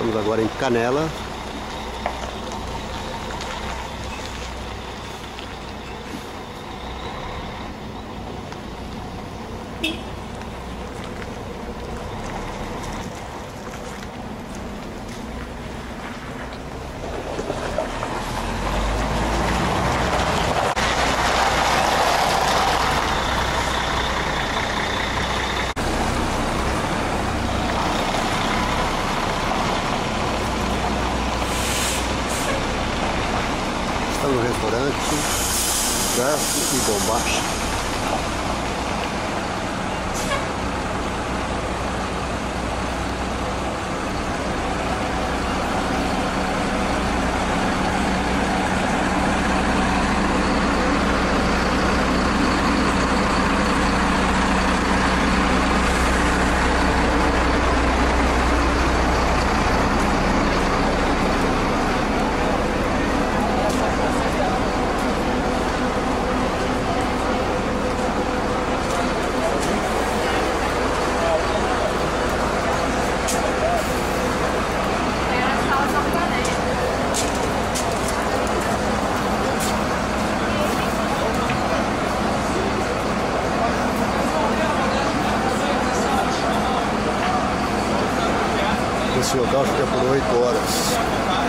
Estamos agora em Canela. No restaurante Garfo e Bombacha. Esse local fica por 8 horas.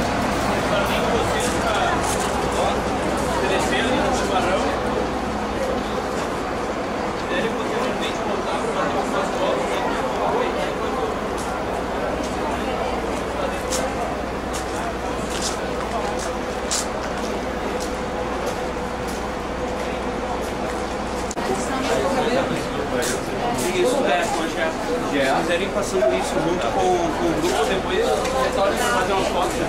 Se quiserem passando isso junto com o grupo, depois retornem para fazer umas fotos.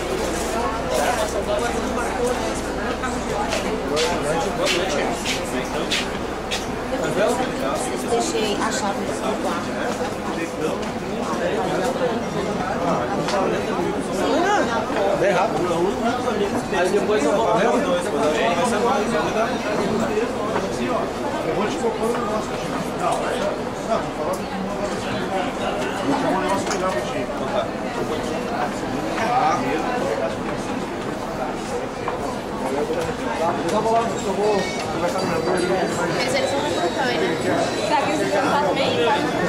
Deixei a chave do quarto. Bem rápido. Aí depois eu vou para o dois. Eu vou te colocar no negócio. Não, tô falando de uma vou chamar um negócio legal pro Chico. Eu vou conversar com o meu pai. Mas eles vão na campanha. Será que eles vão também?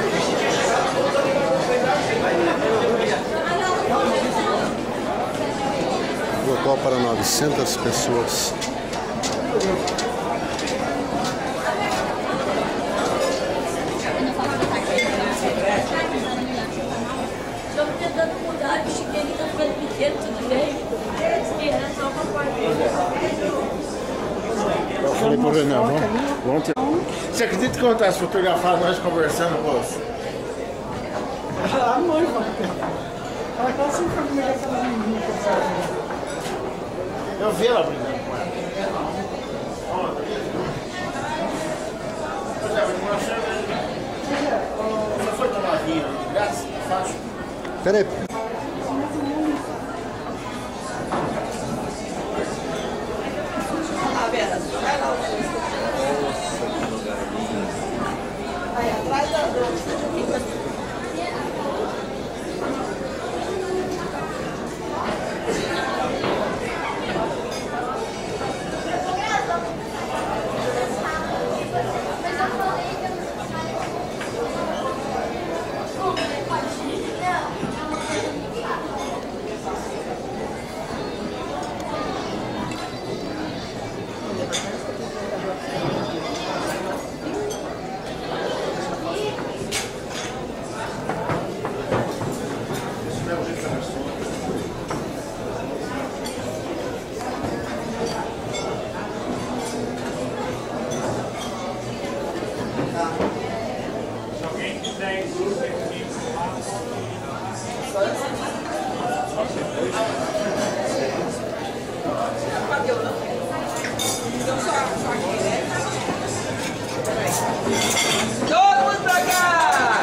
Local para 900 pessoas. Estamos tentando mudar, o chiqueirinho está ficando pequeno, tudo bem. E era só uma porta. Eu falei pro Renan, vamos ter... Você acredita que acontece fotografar nós conversando, moço? A noiva. Ela tá assim pra comer aquelas meninas que fazem. Eu vi ela brincando com ela. Você foi tomar vinho grátis? Fácil. Peraí. Todo mundo pra cá!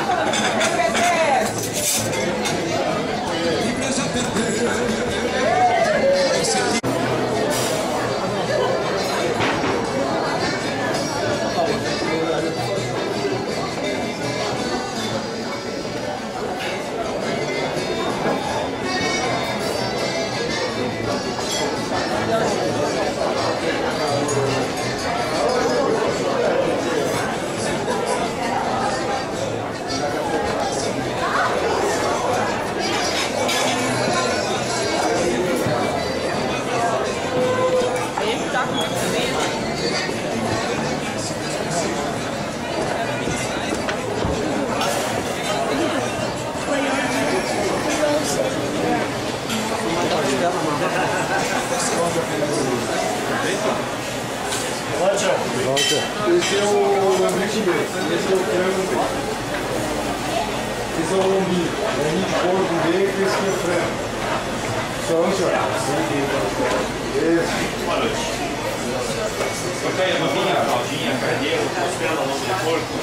Esse é o lambrete B, esse é o frango B. Esse é o lombinho, lombinho de porco B, e esse aqui é frango. Só, senhor. Esse. Boa noite. Porcaria, maminha, caldinha, carneiro, esperando o nome de porco.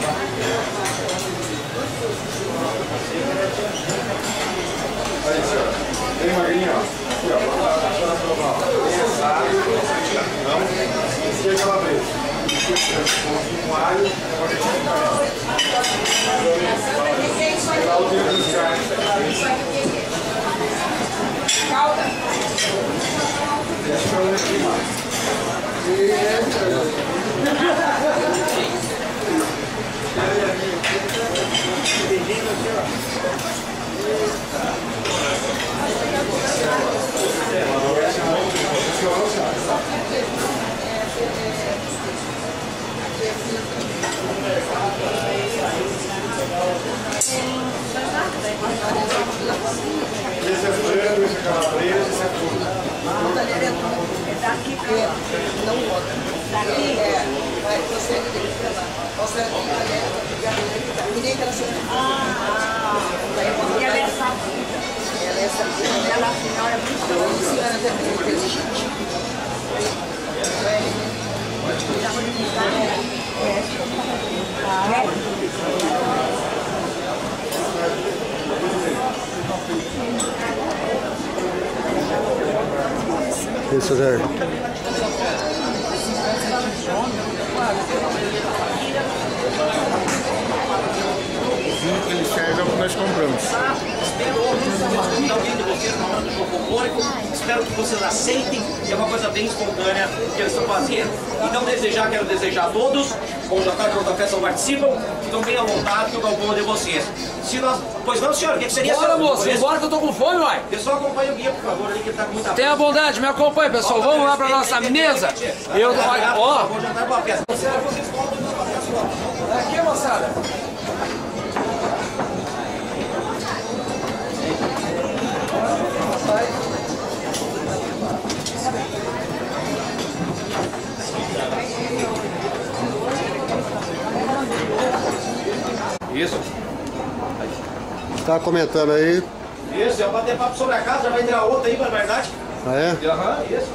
Aí, senhor. Tem magrinha, ó. Aqui, ó. Tem assado. Esse é calabresa. Com alho, lá o tempo dos carnes. Calda. Deixa eu ver aqui mais. Esse é frango, esse é calabresa, esse é tudo. Daqui não outra. Daqui vai você você e nem aquela senhora. E ela é sabida. Ela é sabida. Ela afinal é muito boa. Senhora também inteligente. Isso, Zé. Ele serve é o que nós compramos. Alguém de vocês falando de folclórico, espero que vocês aceitem, que é uma coisa bem espontânea que eles estão fazendo. Então quero desejar a todos, bom jantar, que a festa participam, ficam bem à vontade, que eu calculo de vocês. Se nós... Pois não, senhor, o que seria? Bora, moço, embora que eu tô com fome, uai. Pessoal, acompanha o guia, por favor, ali que ele tá com muita fome. Tenha bondade, me acompanhe, pessoal. Vamos lá pra nossa mesa. Eu... Ó. Bom jantar, boa festa. Aqui, moçada. Isso. Tá comentando aí. Isso, é bater papo sobre a casa, já vai entrar outra aí, na verdade. Ah, é? Aham, isso.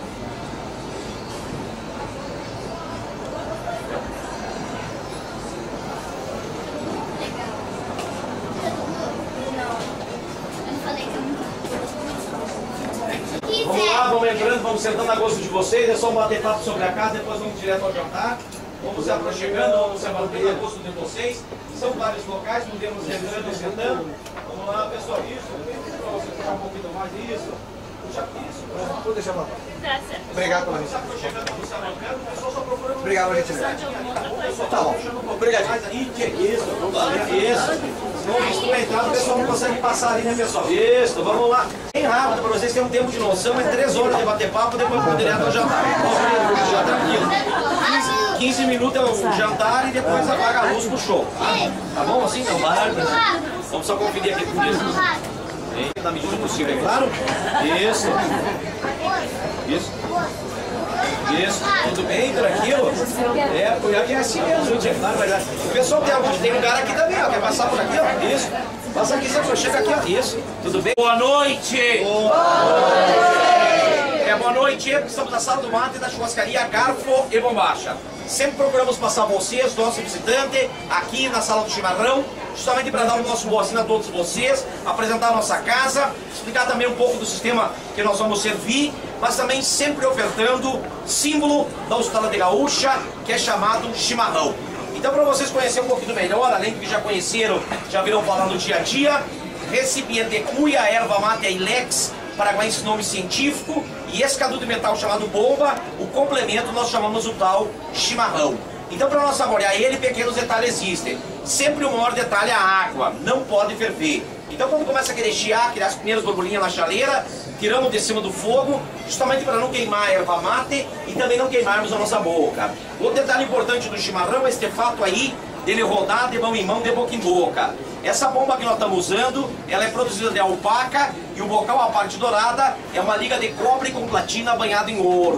Vamos lá, vamos entrando, vamos sentando a gosto de vocês, é só bater papo sobre a casa, depois vamos direto ao jantar. Vamos se aproximando, vamos se abatendo a gosto de vocês. São vários locais, podemos entrando e sentando. Vamos lá, pessoal, isso. Para você puxar um pouquinho mais, isso. Puxa isso. Vou deixar pra Tá certo. Obrigado pela Vamos se aproximando, vamos se alongando, o pessoal só procurando. Obrigado pela gentilidade. Tá bom. Obrigado. Isso, isso. Vamos entrar, o pessoal não consegue passar ali, né, pessoal? Isso, vamos lá. Bem rápido, para vocês terem um tempo de noção, é 3 horas de bater papo, depois vamos direto ao jantar. Já tranquilo. 15 minutos é o jantar e depois apaga a luz pro show. Tá bom assim? Não, vamos só conferir aqui por isso. Na medida do possível, é claro? Isso. Isso. Isso, tudo bem, tranquilo? É assim mesmo, gente, é claro, verdade. O pessoal tem lugar aqui também, ó, quer passar por aqui, ó, isso. Passa aqui, você chega aqui, ó, isso, tudo bem? Boa noite! Boa noite, estamos na sala do mate da churrascaria Garfo e Bombacha. Sempre procuramos passar vocês, nosso visitante, aqui na sala do chimarrão, justamente para dar o nosso boa-vinda a todos vocês, apresentar a nossa casa, explicar também um pouco do sistema que nós vamos servir, mas também sempre ofertando símbolo da hospitalidade gaúcha, que é chamado chimarrão. Então, para vocês conhecerem um pouquinho melhor, além do que já conheceram, já viram falar no dia a dia, recipiente cuia, erva mate ilex, paraguaiense nome científico, e esse canudo de metal chamado bomba, o complemento nós chamamos o tal chimarrão. Então, para nós saborear ele, pequenos detalhes existem. Sempre o maior detalhe é a água, não pode ferver. Então, quando começa a querer chiar, criar as primeiras borbulhinhas na chaleira, tiramos de cima do fogo, justamente para não queimar a erva mate e também não queimarmos a nossa boca. Outro detalhe importante do chimarrão é este fato aí, dele rodar de mão em mão, de boca em boca. Essa bomba que nós estamos usando, ela é produzida de alpaca e o bocal, a parte dourada, é uma liga de cobre com platina banhada em ouro. Então,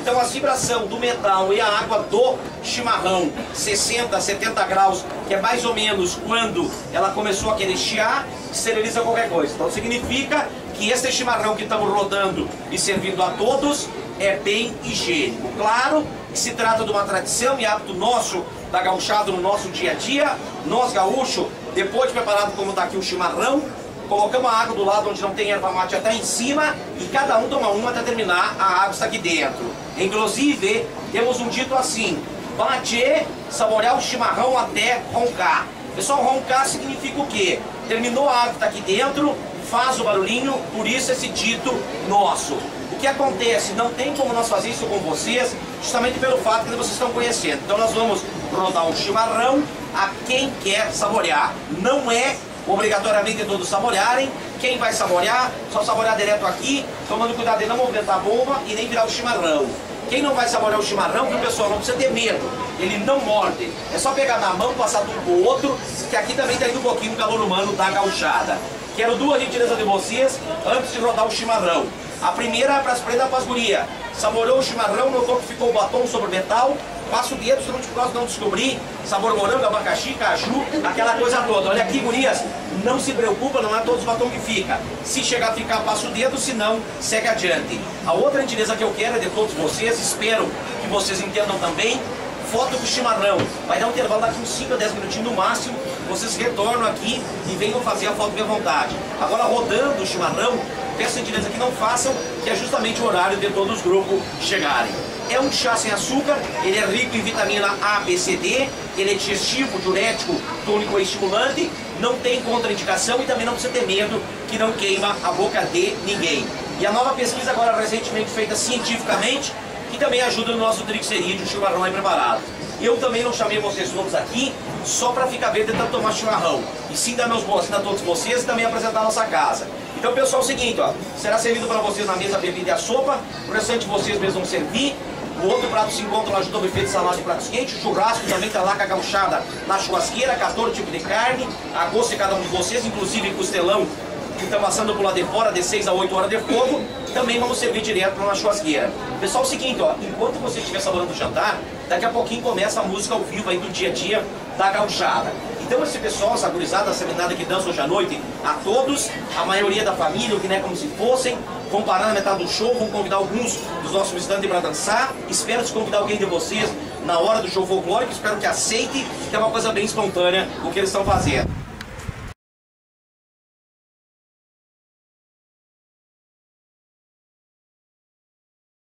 Então a vibração do metal e a água do chimarrão, 60, 70 graus, que é mais ou menos quando ela começou a querer chiar, esteriliza qualquer coisa. Então significa que este chimarrão que estamos rodando e servindo a todos é bem higiênico. Claro que se trata de uma tradição e hábito nosso, da gauchada no nosso dia a dia. Nós gaúchos, depois de preparado como está aqui o chimarrão, colocamos a água do lado onde não tem erva mate até em cima e cada um toma uma até terminar, a água está aqui dentro. Inclusive, temos um dito assim: bate, saborear o chimarrão até roncar. Pessoal, roncar significa o quê? Terminou a água que está aqui dentro, faz o barulhinho, por isso esse dito nosso. O que acontece? Não tem como nós fazer isso com vocês, justamente pelo fato que vocês estão conhecendo. Então nós vamos rodar um chimarrão a quem quer saborear. Não é obrigatoriamente todos saborearem. Quem vai saborear, só saborear direto aqui, tomando cuidado de não movimentar a bomba e nem virar o chimarrão. Quem não vai saborear o chimarrão, que o pessoal não precisa ter medo, ele não morde. É só pegar na mão, passar de um pro outro, que aqui também está indo um pouquinho o calor humano da gauchada. Quero duas gentilezas de vocês antes de rodar o chimarrão. A primeira é para as prendas para as gurias. Saboreou o chimarrão, notou que ficou o batom sobre o metal, passa o dedo, se não te não descobrir, sabor morango, abacaxi, caju, aquela coisa toda. Olha aqui, gurias, não se preocupa, não é todos os batom que fica. Se chegar a ficar, passa o dedo, se não, segue adiante. A outra gentileza que eu quero é de todos vocês, espero que vocês entendam também, foto com chimarrão. Vai dar um intervalo daqui uns 5 a 10 minutinhos no máximo, vocês retornam aqui e venham fazer a foto bem à vontade. Agora, rodando o chimarrão, peço gentileza que não façam, que é justamente o horário de todos os grupos chegarem. É um chá sem açúcar, ele é rico em vitamina A, B, C, D, ele é digestivo, diurético, tônico e estimulante, não tem contraindicação e também não precisa ter medo que não queima a boca de ninguém. E a nova pesquisa agora recentemente feita cientificamente, que também ajuda no nosso triglicerídeo, o chimarrão aí preparado. Eu também não chamei vocês todos aqui só para ficar vendo tentando tomar chimarrão, e sim dar meus boas-vindas a todos vocês e também apresentar a nossa casa. Então, pessoal, é o seguinte, ó, será servido para vocês na mesa a bebida e a sopa, o restante vocês mesmos vão servir. O outro prato se encontra lá junto ao buffet de salada de pratos quentes, o churrasco também está lá com a gauchada na churrasqueira, 14 tipos de carne, a gosto de cada um de vocês, inclusive costelão, que estão passando por lá de fora, de 6 a 8 horas de fogo, também vamos servir direto na churrasqueira. Pessoal, é o seguinte, ó, enquanto você estiver saborando o jantar, daqui a pouquinho começa a música ao vivo aí do dia a dia da gauchada. Então esse pessoal, essa gurizada, essa menina que dança hoje à noite, a todos, a maioria da família, o que não é como se fossem, vão parar na metade do show, vão convidar alguns dos nossos visitantes para dançar. Espero se convidar alguém de vocês na hora do show folclórico, espero que aceite, que é uma coisa bem espontânea o que eles estão fazendo.